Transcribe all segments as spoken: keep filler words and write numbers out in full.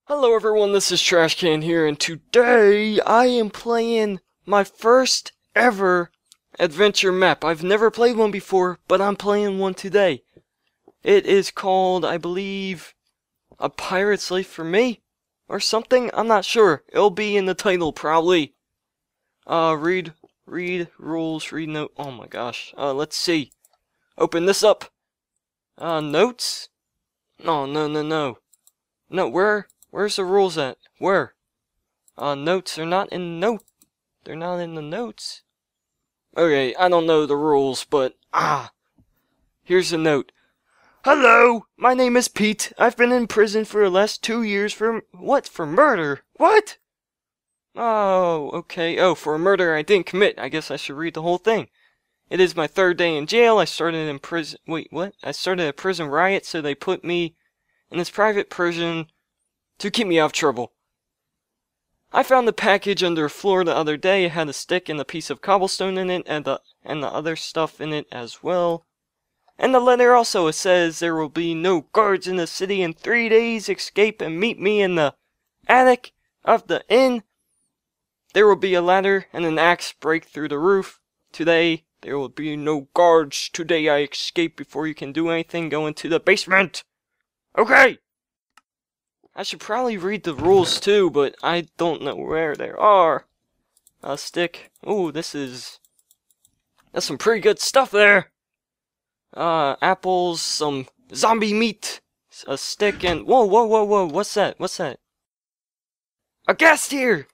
Hello everyone, this is Trashcan here, and today I am playing my first ever adventure map. I've never played one before, but I'm playing one today. It is called, I believe, A Pirate's Life for Me, or something? I'm not sure. It'll be in the title, probably. Uh, read, read rules, read note, oh my gosh. Uh, let's see. Open this up. Uh, notes? No, no, no, no. No, where? Where's the rules at? Where? Uh, notes are not in note. They're not in the notes. Okay, I don't know the rules, but ah, here's a note. Hello, my name is Pete. I've been in prison for the last two years for what? For murder? What? Oh, okay. Oh, for a murder I didn't commit. I guess I should read the whole thing. It is my third day in jail. I started in prison. Wait, what? I started a prison riot, so they put me in this private prison to keep me out of trouble. I found the package under a floor the other day. It had a stick and a piece of cobblestone in it, and the and the other stuff in it as well. And the letter also, it says there will be no guards in the city in three days. Escape and meet me in the attic of the inn. There will be a ladder and an axe break through the roof. Today there will be no guards. Today I escape before you can do anything. Go into the basement. Okay. I should probably read the rules too, but I don't know where they are. A stick. Ooh, this is... That's some pretty good stuff there. Uh, apples, some zombie meat, a stick, and... Whoa, whoa, whoa, whoa, what's that? What's that? A guest here!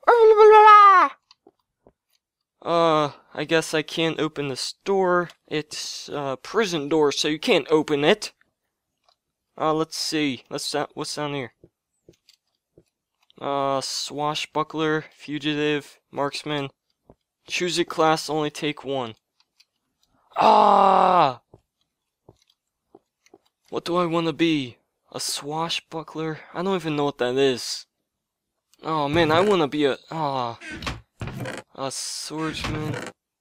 Uh, I guess I can't open this door. It's a prison door, so you can't open it. Uh, let's see. Let's what's down here? Uh, swashbuckler, fugitive, marksman. Choose a class, only take one. Ah! What do I want to be? A swashbuckler? I don't even know what that is. Oh man, I want to be a... Ah. A swordsman.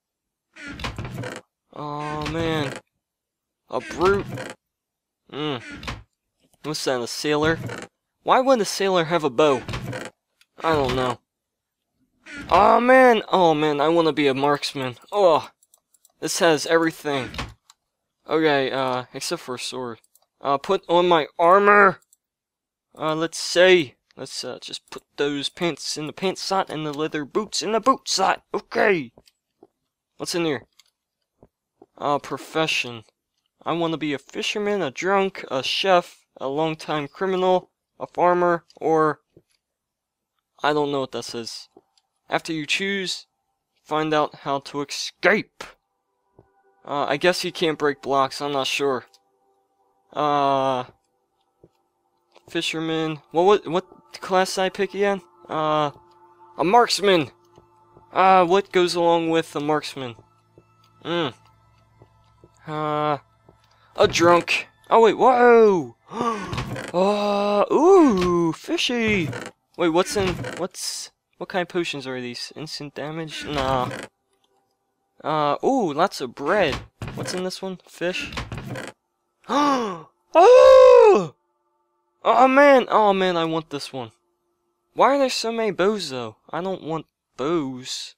Oh man. A brute. Hmm. What's that, a sailor? Why would a sailor have a bow? I don't know. Oh man, oh man, I want to be a marksman. Oh, this has everything. Okay, uh, except for a sword. Uh, put on my armor. Uh, let's say, let's uh, just put those pants in the pant slot and the leather boots in the boot slot. Okay. What's in here? Uh, profession. I want to be a fisherman, a drunk, a chef, a long-time criminal, a farmer, or... I don't know what this is. After you choose, find out how to escape. Uh, I guess you can't break blocks, I'm not sure. Uh... Fisherman... What, what, what class did I pick again? Uh... A marksman! Uh, what goes along with a marksman? Hmm. Uh... A drunk. Oh wait, whoa! Uh, ooh, fishy! Wait, what's in, what's, what kind of potions are these? Instant damage? Nah. Uh, ooh, lots of bread. What's in this one? Fish? Oh! Oh man, oh man, I want this one. Why are there so many bows though? I don't want bows.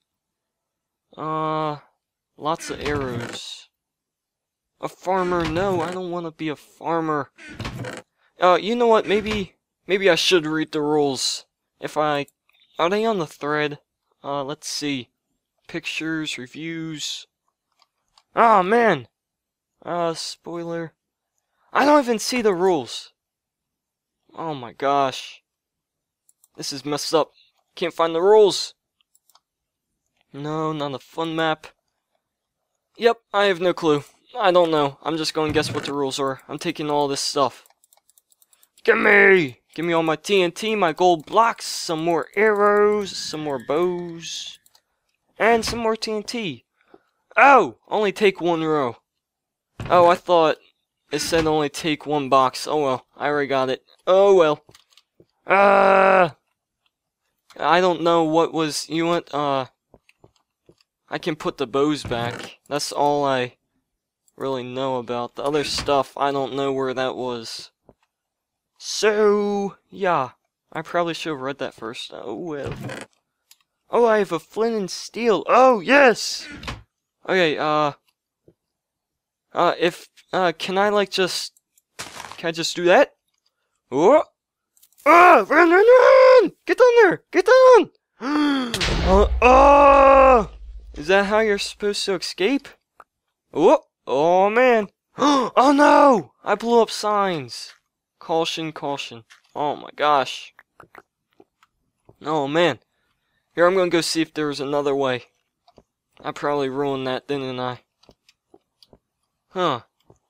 Uh, lots of arrows. A farmer? No, I don't want to be a farmer. Uh, you know what? Maybe, maybe I should read the rules. If I, are they on the thread? Uh, let's see. Pictures, reviews. Oh man. Uh, spoiler. I don't even see the rules. Oh my gosh. This is messed up. Can't find the rules. No, not a fun map. Yep, I have no clue. I don't know. I'm just going to guess what the rules are. I'm taking all this stuff. Gimme! Give me all my T N T, my gold blocks, some more arrows, some more bows, and some more T N T. Oh! Only take one row. Oh, I thought it said only take one box. Oh well, I already got it. Oh well. Ah! Uh, I don't know what was... You want, uh... I can put the bows back. That's all I really know about. The other stuff, I don't know where that was. So, yeah. I probably should have read that first. Oh well. Oh, I have a flint and steel. Oh, yes! Okay, uh... Uh, if, uh, can I, like, just... Can I just do that? Oh! Ah! Run, run, run! Get down there! Get down! uh, oh! Is that how you're supposed to escape? Oh! Oh, man! Oh, no! I blew up signs! Caution, caution. Oh, my gosh. Oh, man. Here, I'm gonna go see if there's another way. I probably ruined that, didn't I? Huh.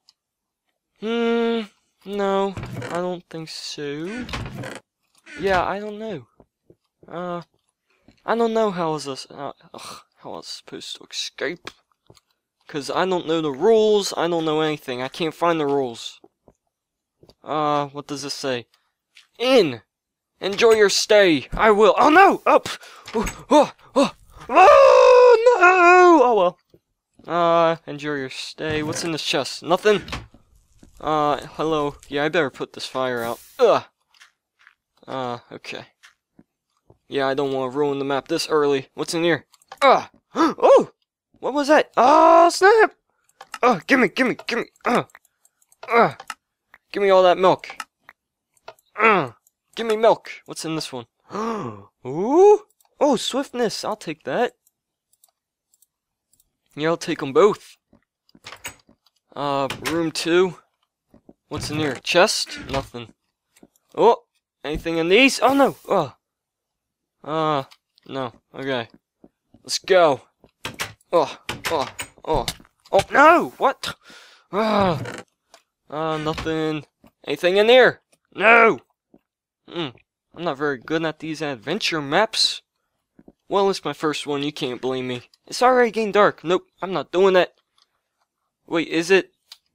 Hmm. No, I don't think so. Yeah, I don't know. Uh, I don't know how is this, uh, ugh, how I was supposed to escape. Cause I don't know the rules, I don't know anything, I can't find the rules. Uh, what does this say? In! Enjoy your stay, I will. Oh no! Up! Oh, oh, oh, oh no! Oh well. Uh, enjoy your stay. What's in this chest? Nothing? Uh, hello. Yeah, I better put this fire out. Ugh! Uh, okay. Yeah, I don't want to ruin the map this early. What's in here? Ugh! Oh! What was that? Oh, snap! Oh, gimme, gimme, gimme! Uh! Uh! Give me all that milk. Uh! Give me milk! What's in this one? Ooh! Oh, swiftness! I'll take that. Yeah, I'll take them both. Uh, room two. What's in here? Chest? Nothing. Oh! Anything in these? Oh, no! Oh! Uh, no. Okay. Let's go. Oh, oh, oh. Oh, no! What? Ah. Uh, nothing. Anything in here? No! Mm. I'm not very good at these adventure maps. Well, it's my first one, you can't blame me. It's already getting dark. Nope, I'm not doing that. Wait, is it?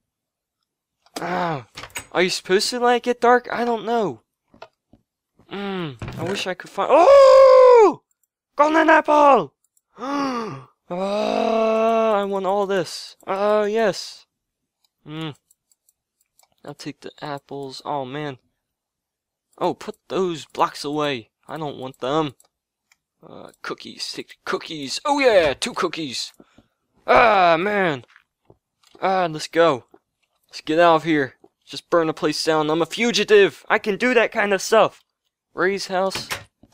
Ah, are you supposed to let it get dark? I don't know. Hmm, I wish I could find. Oh! Golden apple! Ah, I want all this. Ah, uh, yes. Hmm. I'll take the apples. Oh, man. Oh, put those blocks away. I don't want them. Uh, cookies. Take the cookies. Oh, yeah, two cookies. Ah, man. Ah, let's go. Let's get out of here. Just burn the place down. I'm a fugitive. I can do that kind of stuff. Ray's house.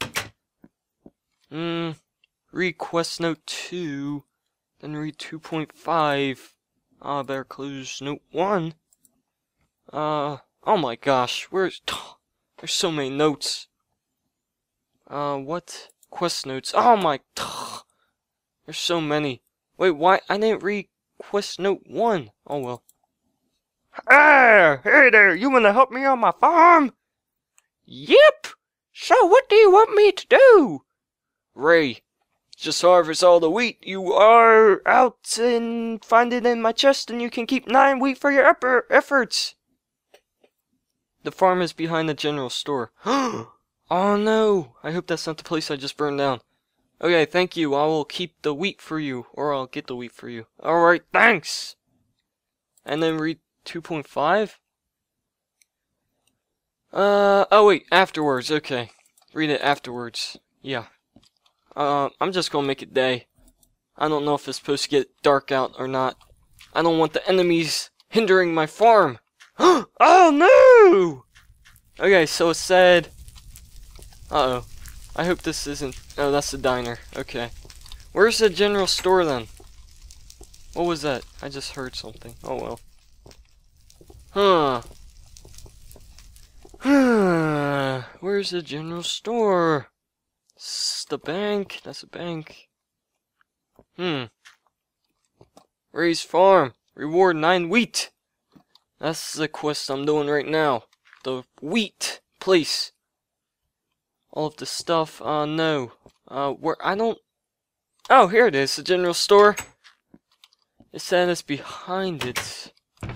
Hmm. Read quest note two. Then read two point five. Ah, uh, better close note one. Uh, oh my gosh. Where's... There's so many notes. Uh, what? Quest notes. Oh my... There's so many. Wait, why? I didn't read quest note one. Oh well. Ah, hey there, you wanna help me on my farm? Yep! So what do you want me to do? Ray, just harvest all the wheat you are out and find it in my chest and you can keep nine wheat for your upper efforts. The farm is behind the general store. Oh no, I hope that's not the place I just burned down. Okay, thank you, I will keep the wheat for you, or I'll get the wheat for you. Alright, thanks! And then read two point five? Uh, oh wait, afterwards, okay. Read it afterwards, yeah. Uh, I'm just gonna make it day. I don't know if it's supposed to get dark out or not. I don't want the enemies hindering my farm. Oh no! Okay, so it said... Uh-oh. I hope this isn't... Oh, that's the diner. Okay. Where's the general store then? What was that? I just heard something. Oh well. Huh. Huh. Where's the general store? It's the bank. That's a bank. Hmm. Ray's farm. Reward nine wheat. That's the quest I'm doing right now. The wheat place. All of the stuff. Uh, no. Uh, where I don't. Oh, here it is. The general store. It said it's behind it.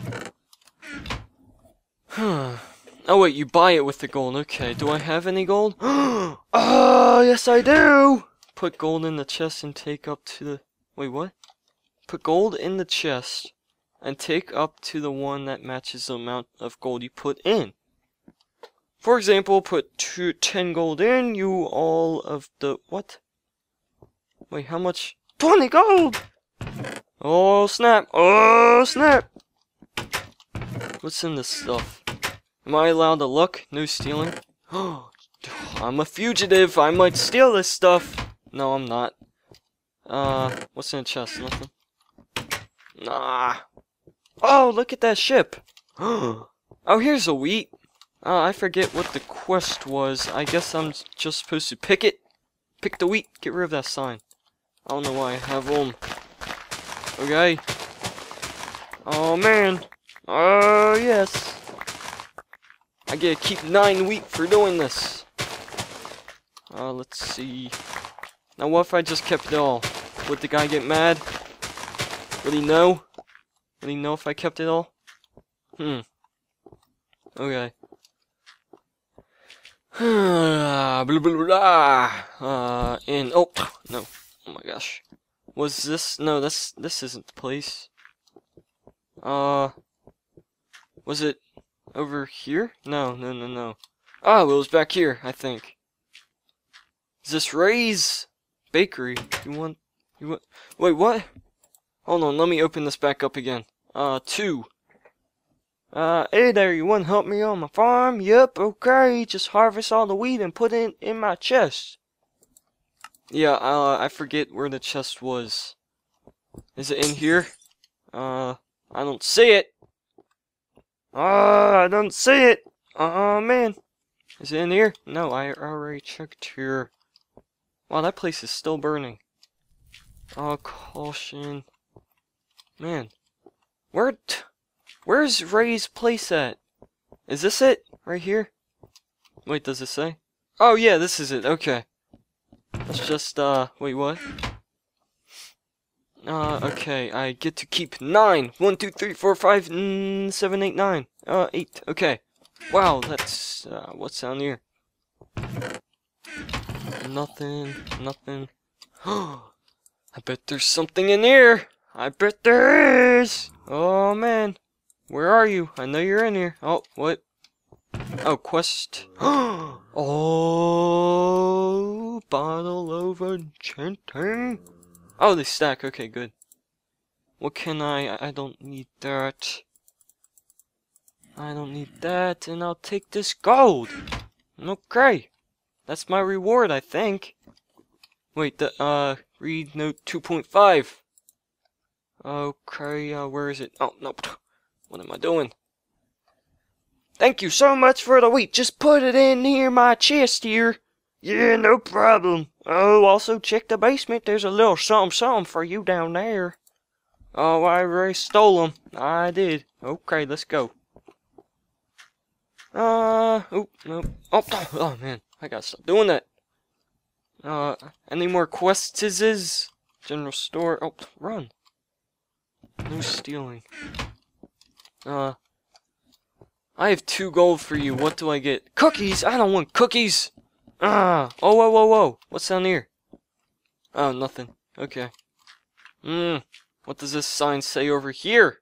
Huh. Oh wait, you buy it with the gold. Okay, do I have any gold? Oh, yes I do! Put gold in the chest and take up to the... Wait, what? Put gold in the chest and take up to the one that matches the amount of gold you put in. For example, put two, ten gold in, you all of the, what? Wait, how much? twenty gold! Oh, snap. Oh, snap. What's in this stuff? Am I allowed to look? No stealing? Oh, I'm a fugitive. I might steal this stuff. No, I'm not. Uh, what's in the chest? Nothing. Nah. Oh, look at that ship. Oh, here's a wheat. Uh, I forget what the quest was. I guess I'm just supposed to pick it. Pick the wheat. Get rid of that sign. I don't know why I have them. Okay. Oh, man. Oh, yes. I get to keep nine wheat for doing this. Uh, let's see. Now, what if I just kept it all? Would the guy get mad? Would he know? Would he know if I kept it all? Hmm. Okay. blah, blah, blah, blah. Uh, and, oh, no. Oh my gosh. Was this? No, this, this isn't the place. Uh, was it over here? No, no, no, no. Oh, it was back here, I think. Is this Ray's Bakery? You want, you want, wait, what? Hold on, let me open this back up again. Uh, two. Uh, hey there, you want to help me on my farm? Yep, okay, just harvest all the wheat and put it in my chest. Yeah, uh, I forget where the chest was. Is it in here? Uh, I don't see it. Ah, uh, I don't see it. Oh, man. Is it in here? No, I already checked here. Wow, that place is still burning. Oh, caution. Man. Where, t where's Ray's place at? Is this it? Right here? Wait, does it say? Oh, yeah, this is it. Okay. Let's just, uh, wait, what? Uh, okay, I get to keep nine. One, two, three, four, five, mm, seven, eight, nine. Uh, eight. Okay. Wow, that's, uh, what's down here? Nothing, nothing. I bet there's something in here. I bet there is. Oh, man. Where are you? I know you're in here. Oh, what? Oh, quest. Oh, bottle of enchanting. Oh, they stack. Okay, good. What can I? I don't need that. I don't need that, and I'll take this gold. Okay. That's my reward, I think. Wait, the, uh, read note two point five. Okay, uh, where is it? Oh, no. What am I doing? Thank you so much for the wheat. Just put it in here, my chest here. Yeah, no problem. Oh, also check the basement. There's a little something something for you down there. Oh, I already stole them. I did. Okay, let's go. Uh, oh, no. Oh, oh, man. I gotta stop doing that. Uh, any more quests is? General store. Oh, run. No stealing. Uh, I have two gold for you. What do I get? Cookies! I don't want cookies! Ah! Oh, whoa, whoa, whoa! What's down here? Oh, nothing. Okay. Hmm. What does this sign say over here?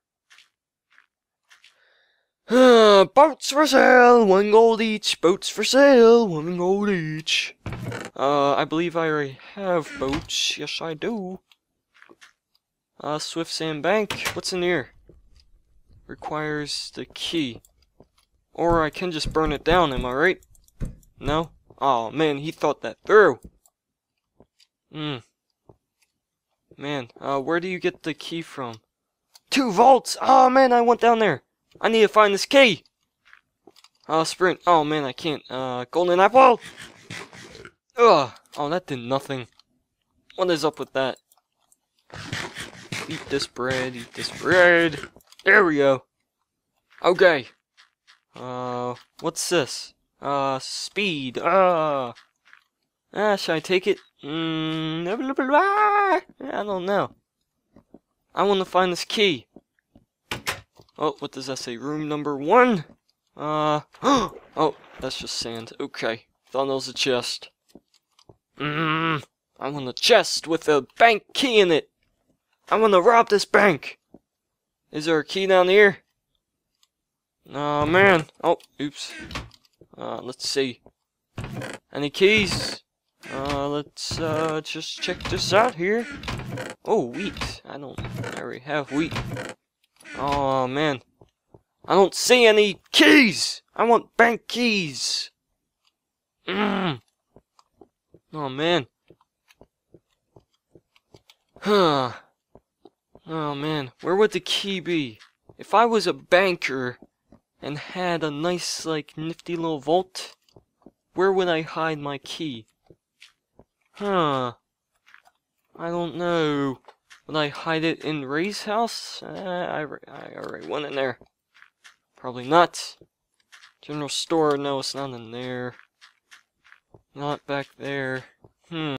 Uh, boats for sale! One gold each! Boats for sale! One gold each! Uh, I believe I already have boats. Yes, I do. Uh, Swift Sand Bank. What's in here? Requires the key. Or I can just burn it down, am I right? No? Oh man, he thought that through. Hmm. Man, uh, where do you get the key from? Two vaults! Oh man, I went down there. I need to find this key. Uh, sprint. Oh man, I can't. Uh, golden apple! Ugh. Oh, that did nothing. What is up with that? Eat this bread, eat this bread. There we go. Okay. Uh, what's this? Uh, speed. Uh, ah, should I take it? Mm, blah, blah, blah, blah. I don't know. I want to find this key. Oh, what does that say? Room number one? Uh, oh, that's just sand. Okay. Thought that was a chest. Mmm, I want a chest with a bank key in it. I want to rob this bank. Is there a key down here? Oh, man. Oh, oops. Uh, let's see. Any keys? Uh, let's uh just check this out here. Oh, wheat. I don't. I already have wheat. Oh man, I don't see any keys. I want bank keys. Mm. Oh man. Huh. Oh man, where would the key be? If I was a banker and had a nice, like, nifty little vault, where would I hide my key? Huh. I don't know. Would I hide it in Ray's house? Uh, I, I already went in there. Probably not. General store, no, it's not in there. Not back there. Hmm.